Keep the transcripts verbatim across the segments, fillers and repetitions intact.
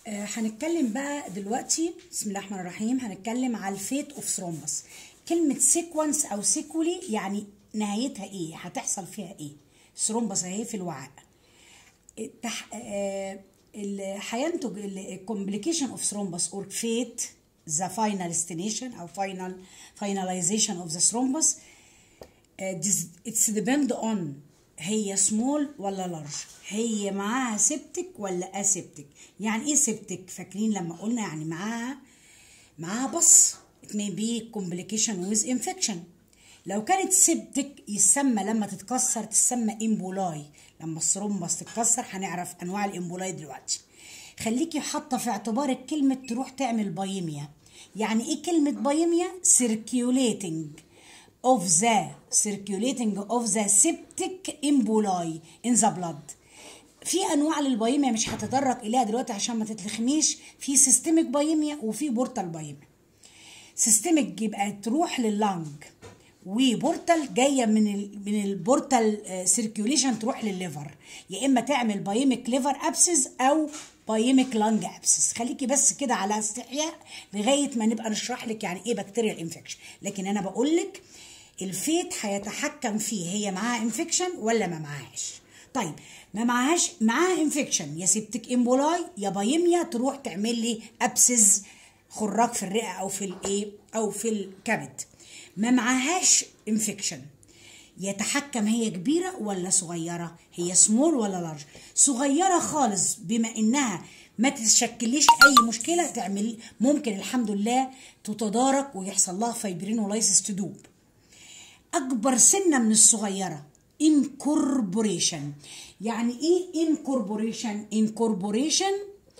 آه، هنتكلم بقى دلوقتي. بسم الله الرحمن الرحيم. هنتكلم على الفيت اوف ثرومبس. كلمة سيكونس او سيكولي يعني نهايتها ايه، هتحصل فيها ايه. ثرومبس اهي في الوعاء. التح... آه اللي هينتج الكومبليكيشن اوف ثرومبس اور فيت ذا فاينل ديستنيشن او فاينل فايناليزيشن اوف ذا ثرومبس. اتس ديبند اون هي سمول ولا لارج، هي معاها سيبتك ولا اسيبتك. يعني ايه سيبتك؟ فاكرين لما قلنا يعني معاها معاها بص. it may be complication with infection. لو كانت سيبتك يسمى لما تتكسر تسمى امبولاي. لما الثرومبس تتكسر هنعرف انواع الامبولاي دلوقتي. خليكي حاطه في اعتبارك كلمه تروح تعمل بايميا. يعني ايه كلمه بايميا؟ circulating of the circulating of the septic emboli in the blood. في انواع للبايميا مش هتطرق اليها دلوقتي عشان ما تتلخميش. في سيستميك بايميا وفي بورتال بايميا. سيستميك يبقى تروح لللنج، وبورتال جايه من ال من البورتال سيركيوليشن تروح للليفر. يا اما تعمل بايميك ليفر ابسس او بايميك لانج ابسس. خليكي بس كده على استحياء لغايه ما نبقى نشرح لك يعني ايه بكتيريال انفكشن. لكن انا بقول لك الفيت هيتحكم فيه هي معاها انفكشن ولا ما معاهاش. طيب ما معاهاش، معاها انفكشن يا سيبتك امبولاي يا بايميا تروح تعمل لي ابسس خراج في الرئه او في الايه او في الكبد. ما معاهاش انفكشن يتحكم هي كبيره ولا صغيره، هي سمول ولا لارج. صغيره خالص بما انها ما تشكليش اي مشكله تعمل، ممكن الحمد لله تتدارك ويحصل لها فايبرينولايسيس تدوب. اكبر سنه من الصغيره انكوربوريشن. يعني ايه انكوربوريشن؟ انكوربوريشن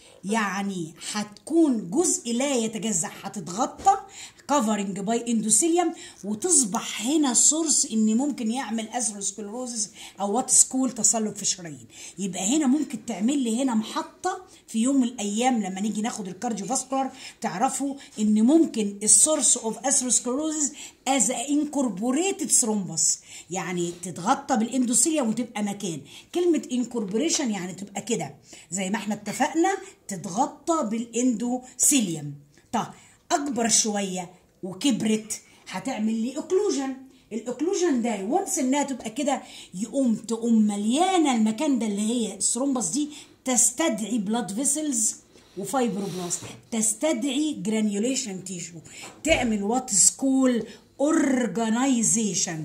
يعني هتكون جزء لا يتجزأ، هتتغطى كفرنج باي اندوثيليوم وتصبح هنا سورس ان ممكن يعمل اثيروسكلروزس او وات سكول تصلب في الشرايين. يبقى هنا ممكن تعمل لي هنا محطه في يوم من الايام لما نيجي ناخد الكارديو فاسكولار تعرفوا ان ممكن السورس اوف اثيروسكلروزس از انكوربوريتد ثرومبس، يعني تتغطى بالاندوثيليوم وتبقى مكان. كلمه انكوربوريشن يعني تبقى كده زي ما احنا اتفقنا تتغطى بالاندوثيليوم. طب اكبر شويه وكبرت هتعمل لي اوكلوجن. الاوكلوجن ده وانس انها تبقى كده يقوم تقوم مليانه المكان ده اللي هي الثرومبس دي تستدعي بلاد فيسلز وفايبروبلاست، تستدعي جرانيوليشن تيشو، تعمل وات سكول اورجانيزيشن.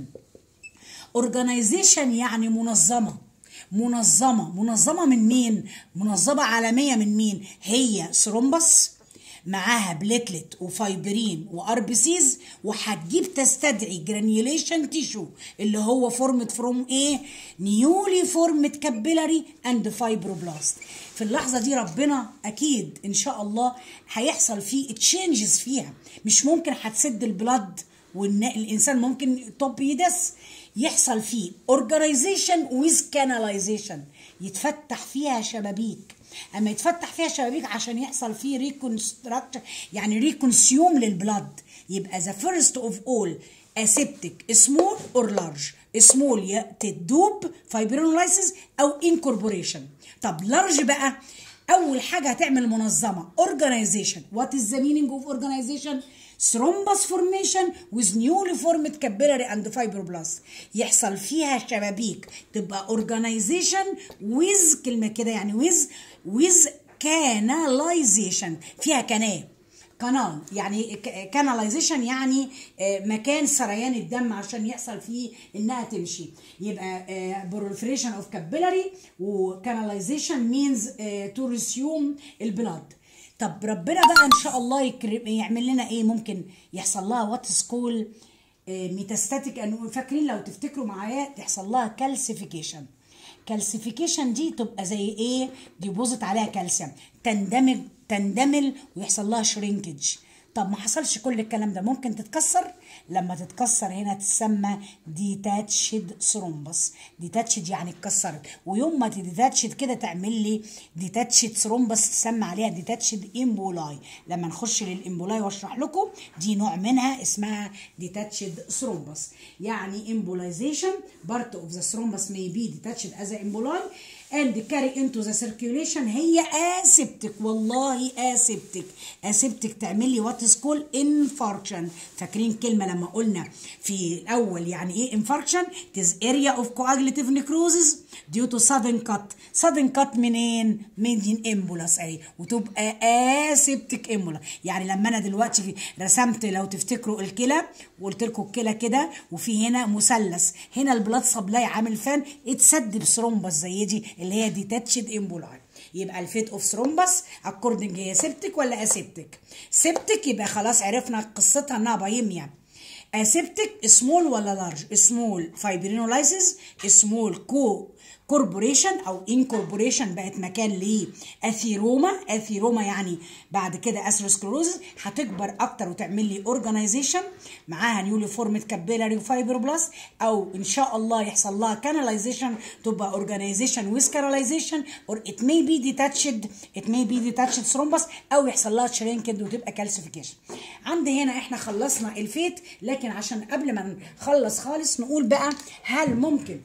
اورجانيزيشن يعني منظمه منظمه منظمه من مين؟ منظمه عالميه من مين؟ هي ثرومبس معاها بليتلت وفايبرين وار بي سيز، وهتجيب تستدعي جرانيوليشن تيشو اللي هو فورمت فروم ايه؟ نيولي فورمت كابيلاري اند فايبروبلاست. في اللحظه دي ربنا اكيد ان شاء الله هيحصل فيه تشينجز فيها. مش ممكن هتسد البلد والانسان ممكن توب يدس. يحصل فيه اورجانيزيشن ويز كاناليزيشن، يتفتح فيها شبابيك. اما يتفتح فيها شبابيك عشان يحصل فيه ريكونستراكت يعني ريكونسيوم للبلد. يبقى ذا فيرست اوف اول اسيبتك سمول اور لارج. سمول تدوب فايبرينولايسيس او انكوربوريشن. طب لارج بقى اول حاجه هتعمل منظمه اورجانيزيشن. وات از ذا مينينج اوف اورجانيزيشن؟ ثرومبس فورميشن with newly formed capillary and fibroblast. يحصل فيها شبابيك تبقى organization with كلمة كده يعني with with canalization. فيها كنال كانال يعني canalization يعني مكان سريان الدم عشان يحصل فيه انها تمشي. يبقى proliferation of capillary و canalization means to resume البلاد. طب ربنا بقى ان شاء الله يكرم يعمل لنا ايه؟ ممكن يحصل لها وات سكول ميتاستاتيك. انه فاكرين لو تفتكروا معايا تحصل لها كالسيفيكيشن. كالسيفيكيشن دي تبقى زي ايه؟ ديبوزيت عليها كالسيوم، تندمج تندمل ويحصل لها شرينكج. طب ما حصلش كل الكلام ده، ممكن تتكسر لما تتكسر هنا تسمى ديتاتشد ثرومبس. ديتاتشد يعني اتكسرت، ويوم ما تديتاتشد كده تعمل لي ديتاتشد ثرومبس تسمى عليها ديتاتشد امبولاي. لما نخش للامبولاي واشرح لكم دي نوع منها اسمها ديتاتشد ثرومبس. يعني امبولايزيشن بارت اوف ذا ثرومبس may be detached as a emboli and carry into the circulation. هي aseptic، والله aseptic. aseptic تعمل لي what is called infarction. فاكرين كلمة لما قلنا في الأول يعني إيه infarction؟ it is area of coagulative necrosis due to sudden cut. sudden cut منين؟ من امبولاس أهي، وتبقى aseptic امبولا. يعني لما أنا دلوقتي رسمت لو تفتكروا الكلى وقلت لكم الكلى كده، وفي هنا مثلث، هنا البلاد سبلاي عامل فان اتسد بثرومبس زي دي اللي هي ديتاتشد امبولاي. يبقى الفيت اوف ثرومبس اكوردنج هي سيبتك ولا اسيبتك؟ سيبتك يبقى خلاص عرفنا قصتها انها بايميا. اسيبتك سمول ولا لارج؟ سمول فايبرينولايسيس، سمول كو كوربوريشن او انكوربوريشن بقت مكان لاثيروما. اثيروما يعني بعد كده اثيروسكلوروزس هتكبر اكتر وتعمل لي اورجانيزيشن معاها نيولي فورمد كابيلاري وفايبروبلاست، او ان شاء الله يحصل لها كاناليزيشن تبقى اورجانيزيشن ويز كاناليزيشن، اور ات مي بي ديتاتشد ات مي بي ديتاتشد ثرومبس، او يحصل لها شرينكد وتبقى كالسيفيكيشن. عندي هنا احنا خلصنا الفيت، لكن عشان قبل ما نخلص خالص نقول بقى هل ممكن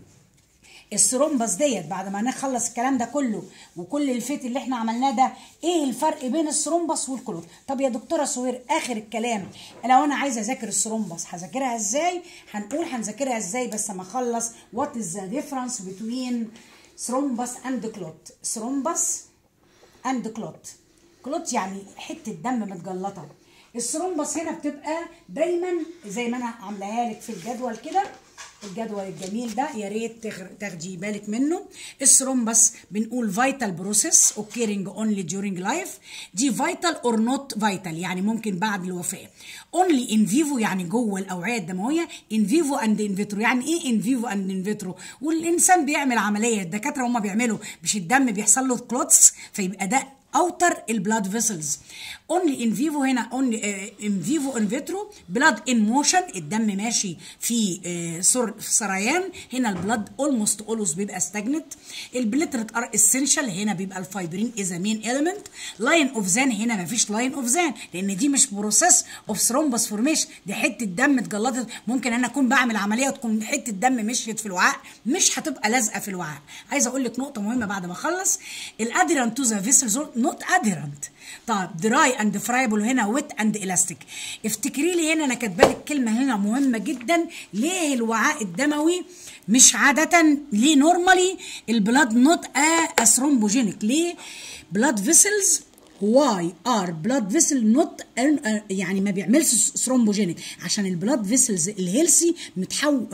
الثرومبس ديت بعد ما نخلص الكلام ده كله وكل الفيت اللي احنا عملناه ده، ايه الفرق بين الثرومبس والكلوت؟ طب يا دكتوره سهير اخر الكلام لو انا عايزه اذاكر الثرومبس هذاكرها ازاي؟ هنقول هنذاكرها ازاي بس ما اخلص وات از ذا ديفرنس بتوين ثرومبس اند كلوت. ثرومبس اند كلوت، كلوت يعني حته دم متجلطه. الثرومبس هنا بتبقى دايما زي ما انا عاملاها لك في الجدول كده، الجدول الجميل ده يا ريت تاخدي بالك منه. الثرومبس بنقول فيتال بروسيس اوكيرنج اونلي during لايف. دي فيتال اور نوت فيتال يعني ممكن بعد الوفاه. اونلي ان فيفو يعني جوه الاوعيه الدمويه. ان فيفو اند ان فيترو يعني ايه ان فيفو اند ان فيترو؟ والانسان بيعمل عمليه، الدكاتره هم بيعملوا مش الدم بيحصل له كلوتس فيبقى ده اوتر البلاد فيسلز. اونلي ان فيفو هنا اونلي ان فيفو ان فيترو بلاد ان موشن، الدم ماشي في uh, سريان. هنا البلاد اولموست اولوز بيبقى ستاجنت. البليترت ار اسينشال، هنا بيبقى الفايبرين از مين اليمنت. لاين اوف زان هنا ما فيش لاين اوف زان لان دي مش بروسيس اوف ثرومبس فورميشن، دي حته دم اتجلطت. ممكن انا اكون بعمل عمليه وتكون حته دم مشيت في الوعاء مش هتبقى لازقه في الوعاء. عايزه اقول لك نقطه مهمه بعد ما اخلص. الاديرنت تو ذا فيسلز نوت اديرنت. طب دراي اند فرايبل هنا ويت اند الاستيك. افتكري لي هنا انا كاتبه لك كلمه هنا مهمه جدا. ليه الوعاء الدموي مش عاده ليه نورمالي البلاد نوت ا ثرومبوجينيك؟ ليه بلاد فيسلز واي ار بلاد فيسل نوت يعني ما بيعملش ثرومبوجينيك؟ عشان البلاد فيسلز الهيلسي متحو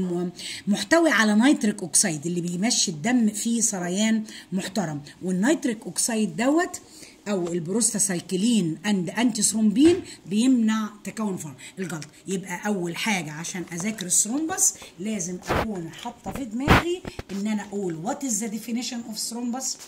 محتوي على نيتريك اوكسيد اللي بيمشي الدم في سريان محترم، والنيتريك اوكسيد دوت او البروستاسايكلين اند انتي ثرومبين بيمنع تكون فرن الجلط. يبقى اول حاجه عشان اذاكر الثرومبس لازم اكون حاطه في دماغي ان انا اقول وات از ذا ديفينيشن اوف ثرومبس.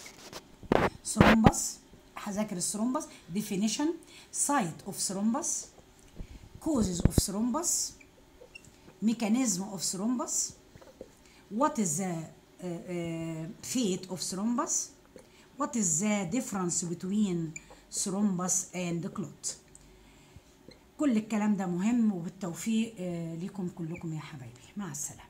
ثرومبس هذاكر الثرومبس definition, site of thrombus, causes of thrombus, mechanism of thrombus, what is the uh, uh, fate of thrombus, what is the difference between thrombus and clot. كل الكلام ده مهم، وبالتوفيق ليكم كلكم يا حبايبي. مع السلامة.